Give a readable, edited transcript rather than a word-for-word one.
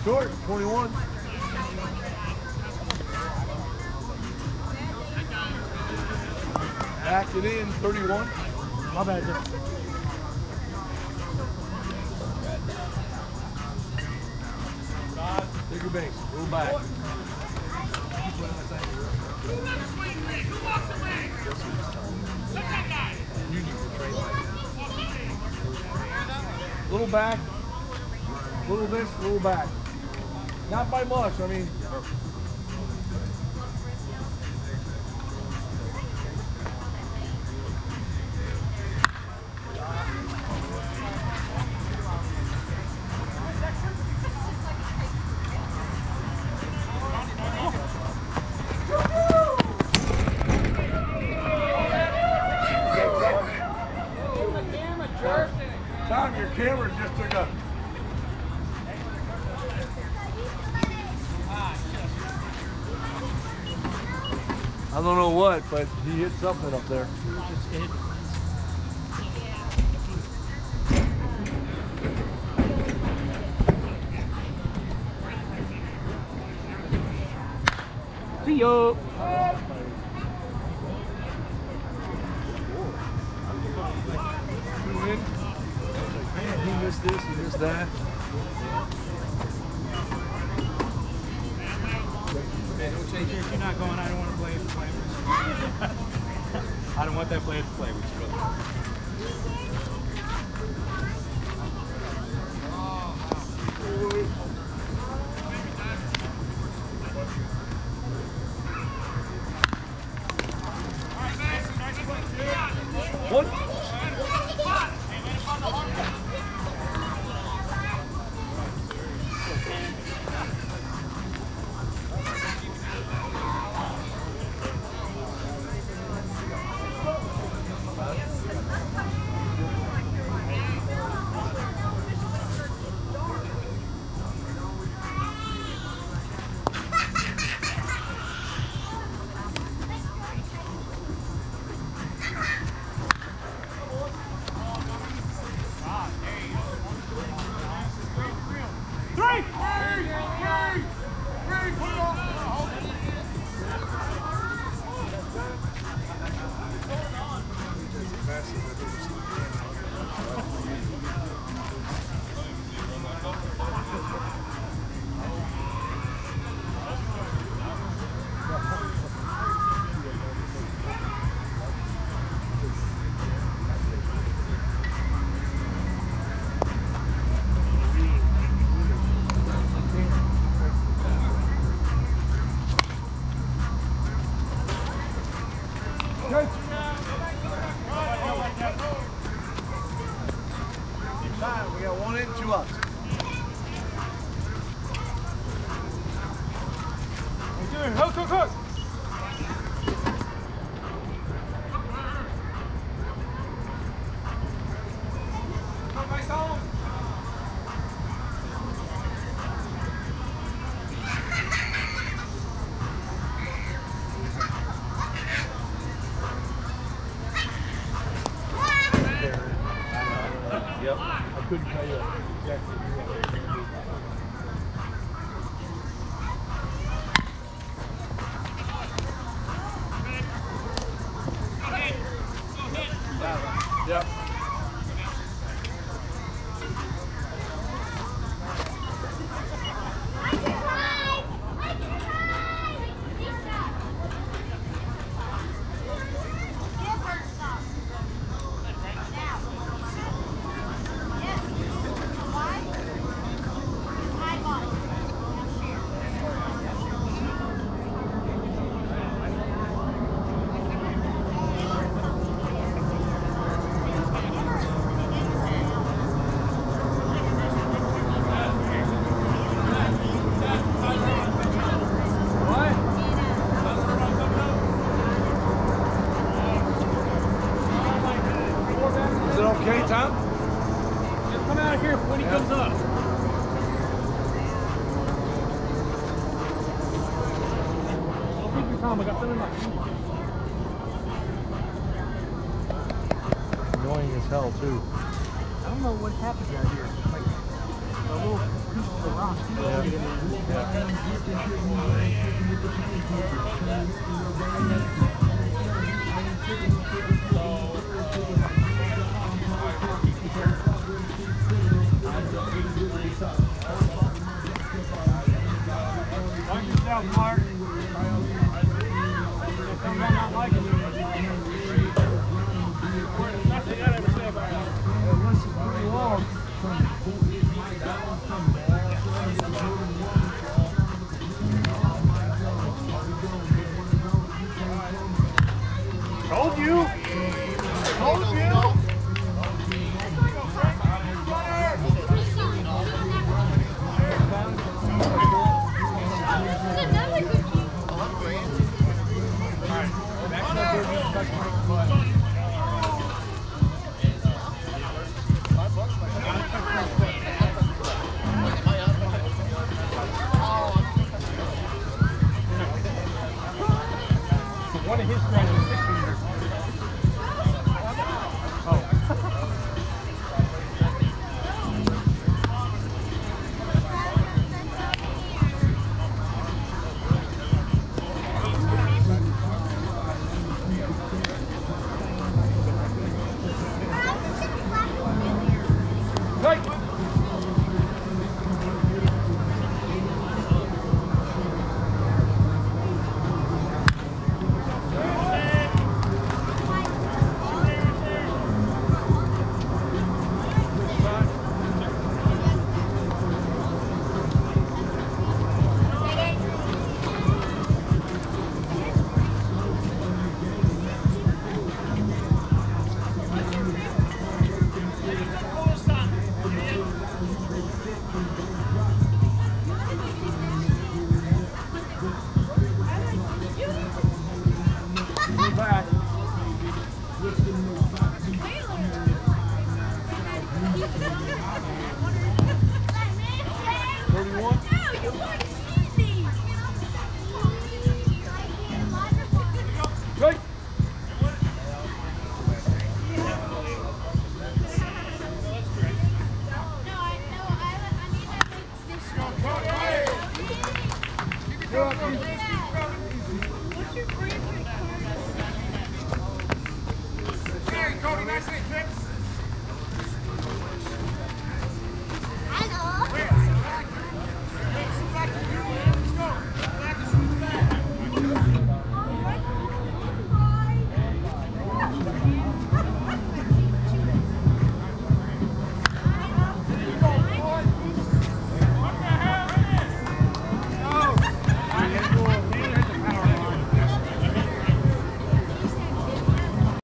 Short, 21. Back it in, 31. My bad, Jeff. Take your base, a little back. Little back, little this, little back. Not by much, I mean. Tom, your camera just took a... I don't know what, but he hit something up there. Just hit. See ya. He missed this, he missed that. If you're not going, I don't want to play with you. I don't want that player to play with you, brother. What? We got 1 in, 2 outs. Hook. Yep. I couldn't tell you exactly. Yep. Is it okay, Tom? Just come out here when he comes up. I'll keep your Tom. I got something in my feet. Annoying as hell, too. I don't know what happens out here. Like a little Watch yourself, Mark. I'm not liking you. That's the thing I ever say about it. This is pretty long. Told you. Told you. One of his friends is 16 years. Oh. Right. Back. 31. Right. You're up,